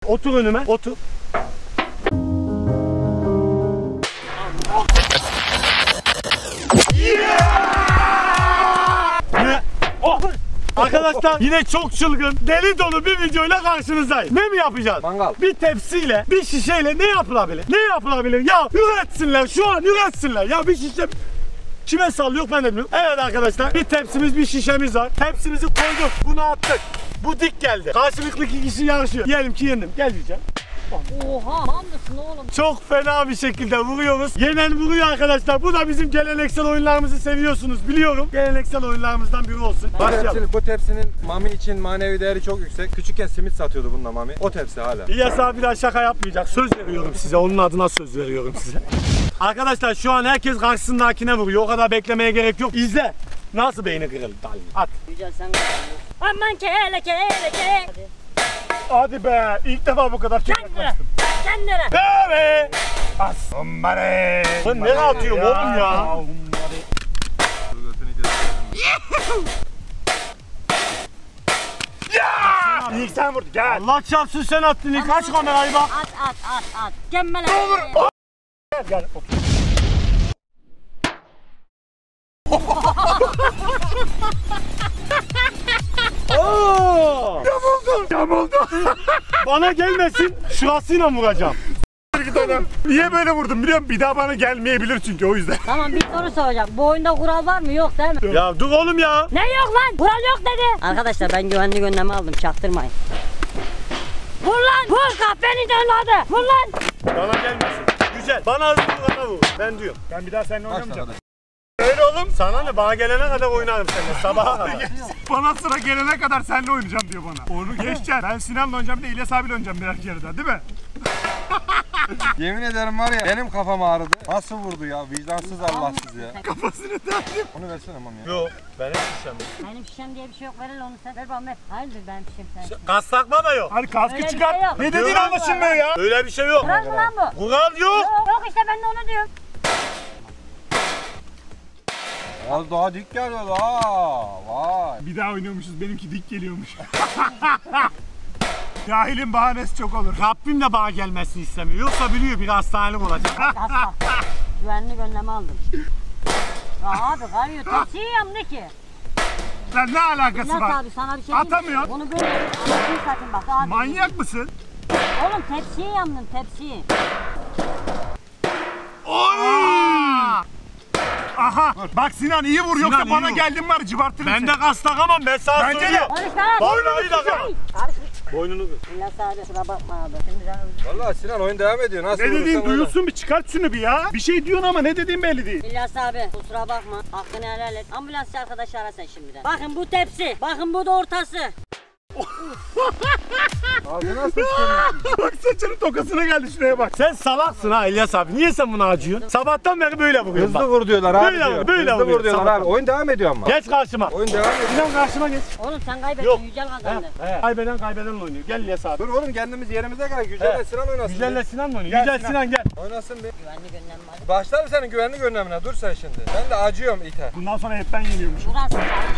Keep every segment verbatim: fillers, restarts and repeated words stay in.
Otur önüme, otur. Yeah! Oh! Arkadaşlar yine çok çılgın, deli dolu bir videoyla karşınızdayım. Ne mi yapacağız? Mangal. Bir tepsiyle, bir şişeyle ne yapılabilir? Ne yapılabilir? Ya üretsinler, şu an üretsinler. Ya bir şişe... Kime sallıyor ben de bilmiyorum. Evet arkadaşlar, bir tepsimiz, bir şişemiz var. Tepsimizi koyduk, bunu attık. Bu dik geldi. Karşılıklı iki kişi yarışıyor. Diyelim ki yendim. Gel diyeceğim. Oha, mandasın oğlum. Çok fena bir şekilde vuruyoruz. Yenen vuruyor arkadaşlar. Bu da bizim geleneksel oyunlarımızı seviyorsunuz biliyorum. Geleneksel oyunlarımızdan biri olsun. Bu tepsinin, bu tepsinin Mami için manevi değeri çok yüksek. Küçükken simit satıyordu bununla Mami. O tepsi hala. İlyas abi daha şaka yapmayacak. Söz veriyorum size. Onun adına söz veriyorum size. Arkadaşlar şu an herkes karşısındakine vuruyor. O kadar beklemeye gerek yok. İzle. Nasıl beyni kırıldı? At. Güzel sen de. Aman kele kele kele. Hadi. Hadi be. İlk defa bu kadar çok yaklaştım. Kendine. Bebe. Asmare. Ben nereye atıyorum oğlum ya? Ya! İlk sen vurdun. Gel. Allah çarpsın sen attın. İlk aç kamerayı bak. At at at at. Gemmele. Gel gel. Oo! Yamuldu. Yamuldu. Bana gelmesin. Şurasıyla vuracağım. Niye böyle vurdum biliyor musun? Bir daha bana gelmeyebilir çünkü o yüzden. Tamam bir soru soracağım. Bu oyunda kural var mı? Yok değil mi? Ya dur oğlum ya. Ne yok lan? Kural yok dedi. Arkadaşlar ben güvenli önlemi aldım. Çaktırmayın. Vur lan! Vur kahveni dönladı! Vur lan! Bana gelmesin. Güzel. Bana hızlı bana vur. Ben diyorum. Ben bir daha seninle oynamayacağım. Öyle oğlum. Sana ne? Bana gelene kadar oynarım seninle. Sabaha kadar. Bana sıra gelene kadar seninle oynayacağım diyor bana. Onu geçeceksin. Ben Sinan'la oynayacağım bir de İlyas abiyle oynayacağım birer kere daha değil mi? Yemin ederim var ya benim kafam ağrıdı. Nasıl vurdu ya? Vicdansız Allahsız ya. Kafasını takayım. Onu versene Mami ya. Yok. Benim şişem. Benim şişem diye bir şey yok. Ver onu sen. Ver bana ver. Hayırdır benim şişem sen. Kas takma da yok. Hadi kaskı Öyle bir çıkar. şey yok. Ne dediğin anlaşılmıyor ya. Öyle bir şey yok. Kural mı lan bu? Kural yok. Yok, yok işte ben de onu diyorum. Az daha dik geliyor daha. Vay. Bir daha oynuyormuşuz benimki dik geliyormuş. Cahilin bahanesi çok olur. Rabbim de bana gelmesini istemiyor. Yoksa biliyor bir hastanelik olacak. Hasta. Güvenlik önlemi aldım. Ya abi karıyor. Tepsiyi yandı ki. Lan ne alakası İlyas var? abi sana bir şey diyeyim mi? Atamıyor. Bunu böyle anlatayım zaten bak. Abi. Manyak mısın? Oğlum tepsiyi yandın tepsiyi. Oy! Aha! Bak Sinan iyi vur yoksa Sinan, bana iyi vur. geldin var cıbartırım Ben seni. de kas takamam. Ben sana Bence de. söylüyorum. Konuşma lan. Vallahi de tamam. Karışma. Boynunu kır. İlyas abi kusura bakma abi. Şimdi canım. Vallahi Sinan oyun devam ediyor. Nasıl Ne vurursan dediğin oyna. duyulsun bir çıkart şunu bir ya. Bir şey diyorsun ama ne dediğin belli değil. İlyas abi kusura bakma. Hakkını helal et. Ambulansçı arkadaşı ara sen şimdiden. Bakın bu tepsi. Bakın bu da ortası. Ağzına sıçtın. Bak saçının tokasına geldi şuraya bak. Sen salaksın ha İlyas abi. Niye sen bunu acıyorsun? Sabahtan beri böyle vuruyorsun Hızlı bak. vur diyorlar abi Böyle diyor. vur, böyle Hızlı vuruyor. vur diyorlar Sabah. abi. Oyun devam ediyor ama. Geç karşıma. Oyun devam ediyor. Sinan karşıma geç. Oğlum sen kaybettin. Yok. Yücel kazandı. He, he. Kaybeden kaybeden oynuyor. Gel İlyas abi. Dur oğlum kendimiz yerimize gel. Yücel'le He. Sinan oynasın. Yücel'le Sinan mı oynuyor? Gel Yücel Sinan. Sinan gel. Oynasın bir. Güvenlik önlemi var. Başlar senin güvenlik önlemine. Dur sen şimdi. Ben de acıyorum ite. Bundan sonra hep ben yeniyormuşum. Burası.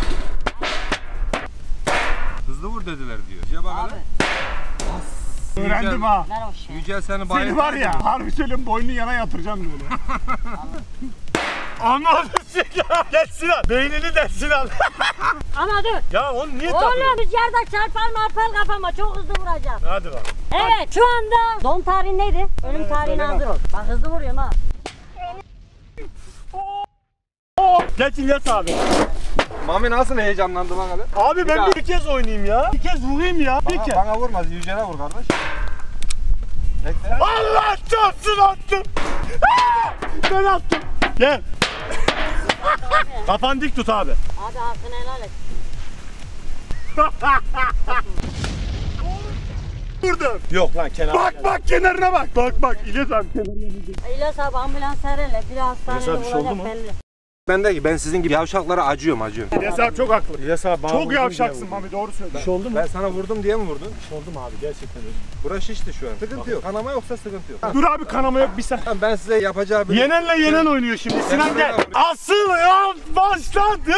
Hızlı vur dediler diyor. Yüce bak Abi. hele. Öğrendim ha. Ver o şey. Yücel seni Seni bayılır. var ya harbi söylüyorum boynunu yana yatıracağım böyle. Anladın Sinan. Gel Sinan. Beynini de Sinan. Ama dur. Ya onu niye takıyorsun? Oğlum rüzgarda çarpar marpar kafama. Çok hızlı vuracağım. Hadi bak. Evet şu anda doğum tarihin neydi? Ölüm tarihine hazır ol. Bak hızlı vuruyorum ha. Geç İlyas abi. Mami nasıl heyecanlandı bak hele. Abi ben daha. bir kez oynayayım ya. Bir kez vurayım ya. Bir Bana, kez. bana vurmaz. Yücel'e vur kardeş. Bekle. Allah çarpsın attım. Ben attım. Gel. Kafan dik tut abi. Abi hakkını helal et. Vurdum. Yok lan kenara. Bak bak kenarına bak. Bak bak İlyas abi kenarına. İlyas abi ambulans herele. Bir hastanede İlyas abi, bir şey oldu olacak mu? belli. Ben de ben sizin gibi yavşaklara acıyorum acıyorum. İlyas abi çok haklı. İlyas abi bana Çok vurdun diye yavşaksın vurdun. Mami doğru söylüyorsun. Bir şey oldu mu? Ben sana vurdum diye mi vurdun? Bir şey oldu mu abi gerçekten öyle. Burası şişti şu an. Sıkıntı yok. Kanama yoksa sıkıntı yok. Dur abi kanama yok bir sen. Tamam, ben size yapacağı bir... Yenenle yenen oynuyor şimdi. Sinan gel. Asıl ya başladı.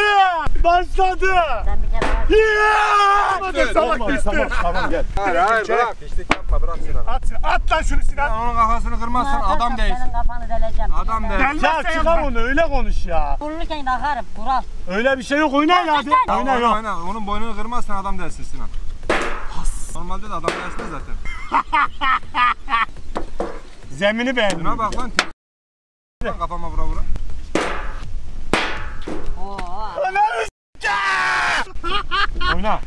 Başladı. Sen bir kere var. Yeah! Hadi salak Tamam, düştü. tamam, tamam gel. Hayır hayır bırak. İşte Bırak Sinan. At, at lan şunu Sinan. Sen onun kafasını kırmazsan Atarsan adam değilsin. Senin kafanı deleceğim. Adam biliyorum. değil. Ya Gelmezse çıkar yapma. onu öyle konuş ya. Vurulurken takarım. Kural. Öyle bir şey yok oynayın hadi. Tamam, Oyna Oyna yok. oyna. Onun boynunu kırmazsan adam değilsin Sinan. Normalde de adam değilsin zaten. Zemini beğendim. Şuna bak lan. Lan kafama vura vura. Oo. Oyna.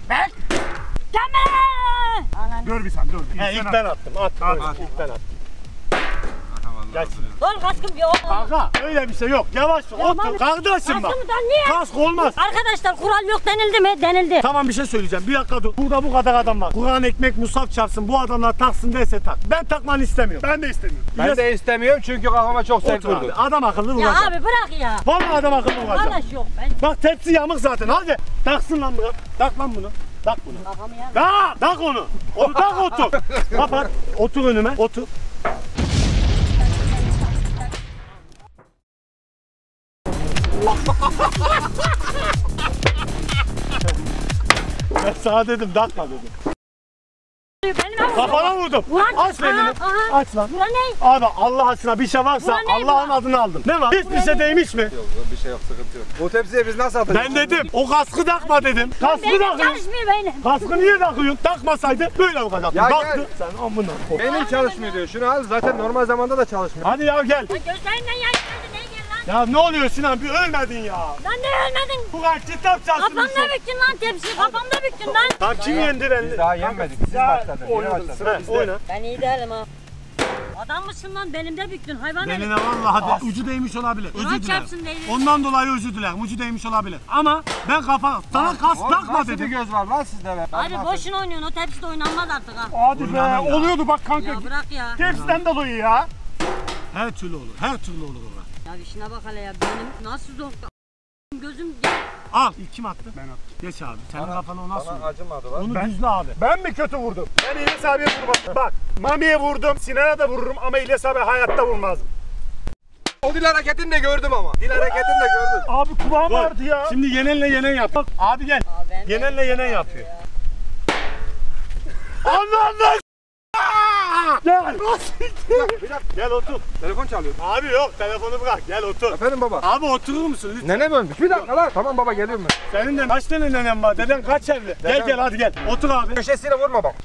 Gelme! Anan. Dur bir sen dur. He ilk ben attım. At. At, oyna. at. İlk ben attım. Aha vallahi. Gel Sinan. Dur kaskım yok. Kanka öyle bir şey yok. Yavaş ol. Otur. Tamam. Kardeşim bak. Kaskımdan niye? Kask olmaz. Arkadaşlar kural yok denildi mi? Denildi. Tamam bir şey söyleyeceğim. Bir dakika dur. Burada bu kadar adam var. Kur'an ekmek musaf çarpsın. Bu adamlar taksın dese tak. Ben takmanı istemiyorum. Ben de istemiyorum. Ben de istemiyorum çünkü kafama çok sert Otur abi. vurdu. Adam akıllı Ya vuracak. abi bırak ya. Vallahi adam akıllı vuracak. Arkadaş yok ben. Bak tepsi yamuk zaten. Hadi. Taksın lan bırak. Tak lan bunu. Tak bunu. Kafamı yer. Tak. Tak onu. Onu tak otur. Kapat. Otur önüme. Otur. Ben sana dedim takma dedim. Benim abi. Kafana vurdum. Ulan, Aç aha, elini. aha. Aç lan. Bura ne? Abi Allah aşkına bir şey varsa Ulan ne Allah'ın bu? adını aldım. Ne var? Hiçbir şey değmiş mi? Yok bir şey yok sıkıntı yok. Bu tepsiye biz nasıl atacağız? Ben dedim o kaskı takma dedim. Kaskı Benim takıyorsun. çalışmıyor benim. Kaskı niye takıyorsun? Takmasaydı böyle vuracaktın. Ya Baktı. gel. Sen amına koy. Benim çalışmıyor diyor. Şunu al zaten normal zamanda da çalışmıyor. Hadi ya gel. Lan gözlerinden yaş geldi ne gel lan? Ya ne oluyor Sinan? Bir ölmedin ya. Lan ne ölmedin? Kur'an kitap çalsın. Kafamda büktün lan tepsi. Kafamda büktün lan. Tam kim yendi Biz beni? daha yenmedik. Siz Ya, başladınız. Yeni oynadın. başladınız. He, oyna. Ben iyi değilim ha. Adam mısın lan? Belimde büktün hayvan herif. Beline vallahi hadi ucu değmiş olabilir. Ulan Özür dilerim. çarpsın değil. Ondan dolayı özür dilerim. Ucu değmiş olabilir. Ama ben kafa sana kask Oğlum, takma nasıl bir dedim. göz var lan sizde be? Abi boşuna oynuyorsun. O tepsi de oynanmaz artık ha. Hadi be. Oynamam ya. Oluyordu bak kanka. Ya bırak ya. Tepsiden dolayı ya. Her türlü olur. Her türlü olur orada. Ya işine bak hele ya. Benim nasıl zor. Gözüm Al. İlk kim attı? Ben attım. Geç abi. Senin kafana o nasıl Bana vurdu? acımadı lan. Onu Ben- düzle abi. Ben mi kötü vurdum? Ben İlyas abiye vurmadım. Bak Mami'ye vurdum. Sinan'a da vururum ama İlyas abi hayatta vurmazdım. O dil hareketini de gördüm ama. Dil hareketini de gördüm. Abi kulağım Dur. vardı ya. Şimdi yenenle yenen yap. Bak, abi gel. Abi ben de- Yenenle yenen yapıyor. Anladın. Gel. Gel otur. Telefon çalıyor. Abi yok telefonu bırak. Gel otur. Efendim baba. Abi oturur musun lütfen? Nene bölmüş. Bir dakika lan. Tamam baba geliyorum ben. Senin de kaç tane nenen var? Deden kaç evli? Gel Dedem- gel hadi gel. Otur abi. Köşesiyle vurma bak.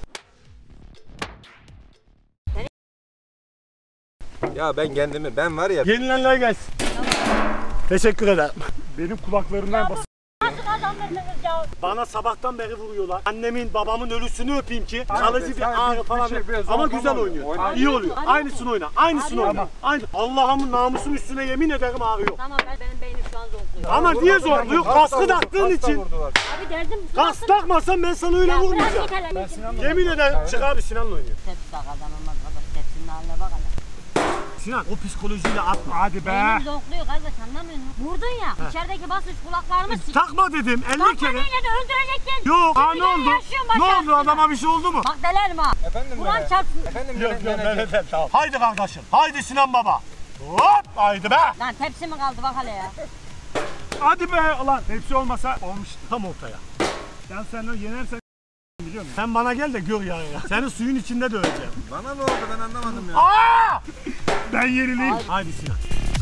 Ya ben kendimi ben var ya. Yenilenler gelsin. Teşekkür ederim. Benim kulaklarımdan bas. Nasıl kazandırdınız ya? Bana sabahtan beri vuruyorlar. Annemin babamın ölüsünü öpeyim ki Aynen, kalıcı sen bir ağrı bir- falan. bir şey, biraz Ama zorlama güzel oluyor. oynuyor. Oyna. İyi oluyor. Ağrıyor mu? Aynısını oyna. Aynısını Ağrıyor oyna. mu? Aynı. Allah'ımın namusun üstüne yemin ederim ağrıyor. Tamam ben benim beynim şu an zorluyor. Ama Vurma, niye vurma, zorluyor? vurma. Kaskı Hasta taktığın vurdu, hasta için. vurdular. Abi derdim. Kask takmasan ben sana öyle Ya bırak vurmayacağım. git hele. git. Yemin ederim çık abi Sinan'la oynuyor. Tepsi de kazanılmaz kardeş. Tepsinin haline bak hele. Sinan o psikolojiyle atma. Hadi be. Beynim zonkluyor kardeş anlamıyor musun? Vurdun ya. İçerideki basınç kulaklarımı sik. Takma dedim elli Takma kere. neyle de öldürecektin. Yok ha ne Şimdi oldu? yaşıyorum, Ne başa oldu atsana. adama bir şey oldu mu? Bak delerim ha. Efendim Kur'an nene. çarpsın. Efendim Yok nene, yok nene. Mehmet Ali, tamam. Haydi kardeşim. Haydi Sinan baba. Hop haydi be. Lan tepsi mi kaldı bak hele ya. Hadi be. Ulan tepsi olmasa olmuştu. Tam ortaya. Ben sen o yenersen biliyor musun? Sen bana gel de gör yani ya. Seni suyun içinde döveceğim. Bana ne oldu ben anlamadım ya. Aa! Ben yenileyim. Haydi Sinan.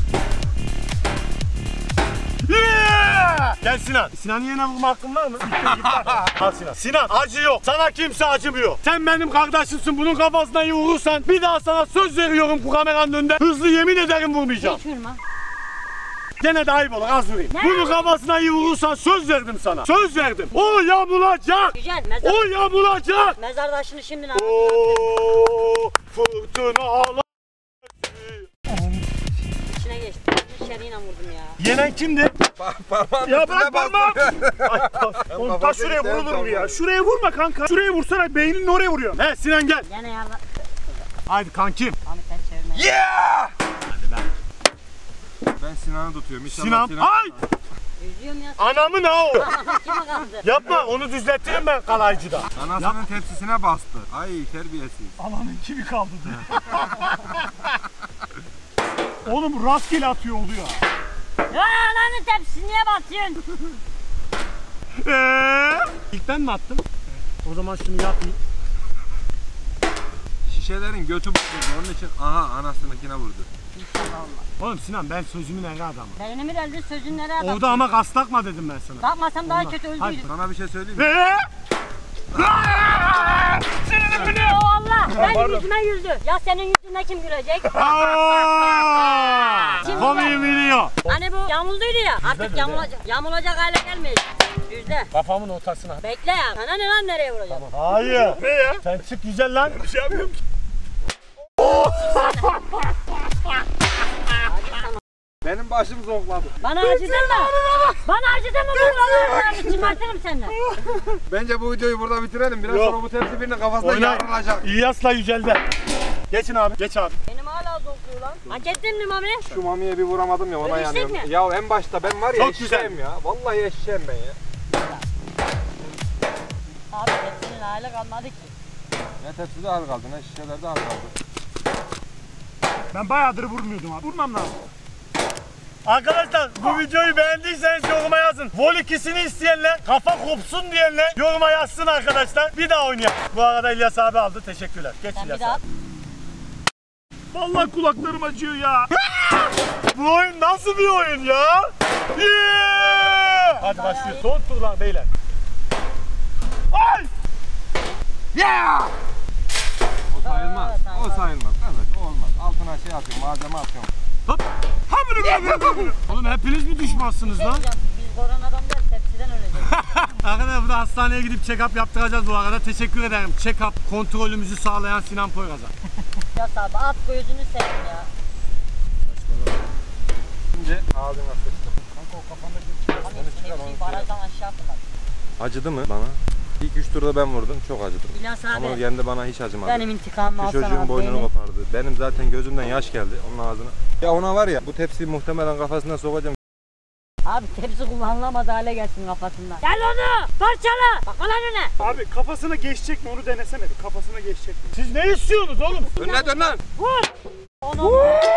Yeah! Gel Sinan. Sinan'ın yerine vurma hakkın var mı? Al Sinan. Sinan acı yok. Sana kimse acımıyor. Sen benim kardeşimsin. Bunun kafasına iyi vurursan bir daha sana söz veriyorum bu kameranın önünde. Hızlı yemin ederim vurmayacağım. Hiç vurma. Gene de ayıp olur az vurayım. Ne? Bunun kafasına iyi vurursan söz verdim sana. Söz verdim. O yamulacak. Güzel mezar. O yamulacak. Mezardaşını şimdi ne yap- Oo fırtınalar. İçine geçti. İçeriğine vurdum ya. Yenen kimdi? Parmağın Ya üstüne bırak bastı. parmağı. Oğlum ta şuraya vurulur mu ya? Şuraya vurma kanka. Şuraya vursana beyninin oraya vuruyor. He Sinan gel. Gene ya. Haydi kankim. Ahmet sen çevirme. Yeah! Hadi be. Ben Sinan'ı tutuyorum. İnşallah Sinan. Ay! Üzüyorum ya. Anamın ha o. Kime kaldı? Yapma onu düzeltirim ben kalaycıda. Anasının tepsisine bastı. Ay terbiyesiz. Alanın kimi kaldı diye. Oğlum rastgele atıyor oluyor. Ya ananın tepsisi niye batıyorsun? Eee? İlk ben mi attım? O zaman şunu yapayım. şişelerin götü bozuldu. Onun için aha anasınınkine vurdu. Oğlum Sinan ben sözümün eri adamım. Beynimi deldi sözün nereye adam? Orada ama gaz takma dedim ben sana. Kalkmasam daha kötü Hadi. öldüydüm. Sana bir şey söyleyeyim mi? Eee? O Allah benim yüzüme güldü. Ya senin yüzüne kim gülecek? Aaa! Kim Komiği biliyor. Hani bu yamulduydu ya artık yamulacak. Yamulacak hale gelmeyecek. Yüzde. Kafamın ortasına. Bekle ya. Sana ne lan nereye vuracak? Hayır. Ne ya? Sen çık güzel lan. Bir şey yapmıyorum ki. Benim başım zonkladı. Bana acıdın mı? Bana acıdın mı bu? Çımartırım senden. Bence bu videoyu burada bitirelim. Biraz Yok. sonra bu tepsi birinin kafasına Oyna. yarılacak. İlyas'la Yücel'de. Geçin abi. Geç abi. Benim hala zokluyor lan. Hak ettin mi Mami? Şu mamiye bir vuramadım ya ona Ödeştik yanıyorum. mi? Ya en başta ben var ya Çok eşeğim güzel. ya. Vallahi eşeğim ben ya. Abi hepsinin hali kalmadı ki. Ne tepside hal kaldı ne şişelerde hal kaldı. Ben bayağıdır vurmuyordum abi. Vurmam lazım. Arkadaşlar bu videoyu beğendiyseniz yoruma yazın. Vol ikisini isteyenler, kafa kopsun diyenler yoruma yazsın arkadaşlar. Bir daha oynayalım. Bu arada İlyas abi aldı. Teşekkürler. Geç Sen bir İlyas daha. abi. Vallahi kulaklarım acıyor ya. Bu oyun nasıl bir oyun ya? Yeah! Hadi başlıyoruz. Son turlar beyler. Ay! Yeah! O sayılmaz. O sayılmaz. Evet o olmaz. Altına şey atıyorum malzeme atıyorum. Oğlum hepiniz mi düşmansınız lan? Biz koronadan değil tepsiden öleceğiz. Arkadaşlar burada hastaneye gidip check-up yaptıracağız bu arada. Teşekkür ederim. Check-up kontrolümüzü sağlayan Sinan Poyraz'a. Ya abi at gözünü seveyim ya. Şimdi ağzına sıçtım. Kanka o kafandaki Abi tepsiyi barajdan aşağı fırlat. Acıdı mı bana? İlk üç turda ben vurdum. Çok acıdım. İlyas Ama abi kendi bana hiç acımadı. benim intikamımı Bir alsana çocuğun abi. boynunu beni. kopardı. Benim zaten gözümden yaş geldi onun ağzına. Ya ona var ya bu tepsiyi muhtemelen kafasına sokacağım. Abi tepsi kullanılamaz hale gelsin kafasından. Gel onu parçala. Bak lan önüne. Abi kafasına geçecek mi onu denesene bir. Kafasına geçecek mi? Siz ne istiyorsunuz oğlum? Önüne dön lan. Vur. Onu.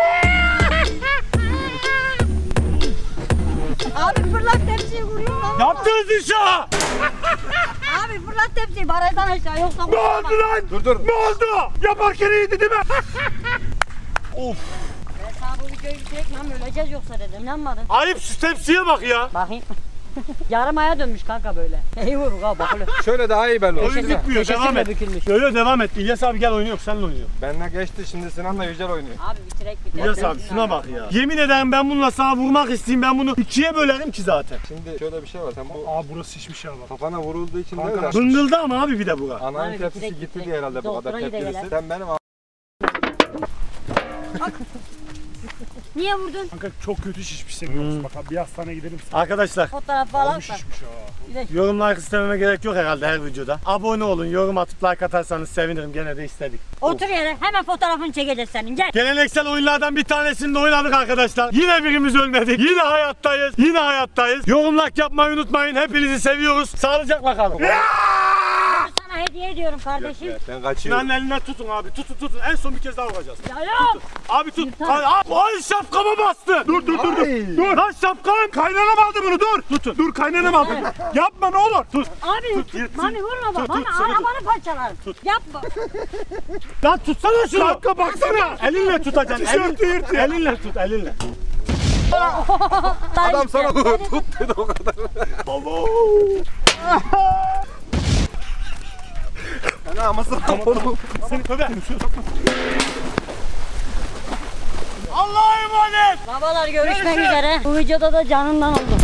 Abi fırlat tepsiyi vuruyor lan. Yaptığınız iş ha! Abi fırlat tepsiyi barajdan aşağı yoksa Ne oldu lan? Dur dur. Ne oldu? Yaparken iyiydi değil mi? Of. Ben sana bu videoyu bitirek lan öleceğiz yoksa dedim. İnanmadın. Ayıp şu tepsiye bak ya. Bakayım. Yarım aya dönmüş kanka böyle. İyi vuruk ha bak öyle. Şöyle daha iyi belli oldu. Oyun bitmiyor. Köşesi Devam bile et. bükülmüş. Yo yo devam et. İlyas abi gel oynuyor. Seninle oynuyor. Benle geçti şimdi Sinan'la Yücel oynuyor. Abi bitirek bitirek. İlyas abi şuna bak ya. Yemin ederim ben bununla sana vurmak isteyeyim. Ben bunu ikiye bölerim ki zaten. Şimdi şöyle bir şey var. Sen bu Aa burası şişmiş ya bak. kafana vurulduğu için Kanka, değil de Hıngıldı ama abi bir de bu. ananın Abi tepsisi direkt gitti direkt diye herhalde bu kadar doktora tepkilisi. gidelim. Sen benim Niye vurdun? Kanka çok kötü şişmiş senin. Bak abi bir hastaneye gidelim. Arkadaşlar Fotoğraf Abi falan. şişmiş ha. yorum like istememe gerek yok herhalde her videoda. Abone olun, yorum atıp like atarsanız sevinirim. Gene de istedik. Otur yere hemen fotoğrafını çekeceğiz senin gel. Geleneksel oyunlardan bir tanesini de oynadık arkadaşlar. Yine birimiz ölmedik. Yine hayattayız. Yine hayattayız. Yorum like yapmayı unutmayın. Hepinizi seviyoruz. Sağlıcakla kalın. Bunu sana hediye ediyorum kardeşim. ben kaçıyorum. Sinan'ın elinden tutun abi. Tutun tutun. En son bir kez daha vuracağız. Ya yok. Abi tut. Yeter. Ay, ay, ay şapkama bastı. Dur dur dur. Ay. Dur. Lan şapkam. Kaynanam aldı bunu dur. Tutun. Dur kaynanam aldı. Yapma ne olur. Tut. Abi Tut, yırtsın. Mami vurma bak. Tut, Mami tut, sıkı tut. arabanı parçalarım. Yapma. Lan tutsana şunu. Kanka baksana. Elinle tutacaksın. Tişörtü Elin- yırtıyor. Elinle tut. Elinle. Adam sana vurdu. Tut dedi o kadar. Yani amasını kapalı. Seni tövbe. Allah'a emanet. Babalar görüşmek üzere. Bu videoda da canından oldum.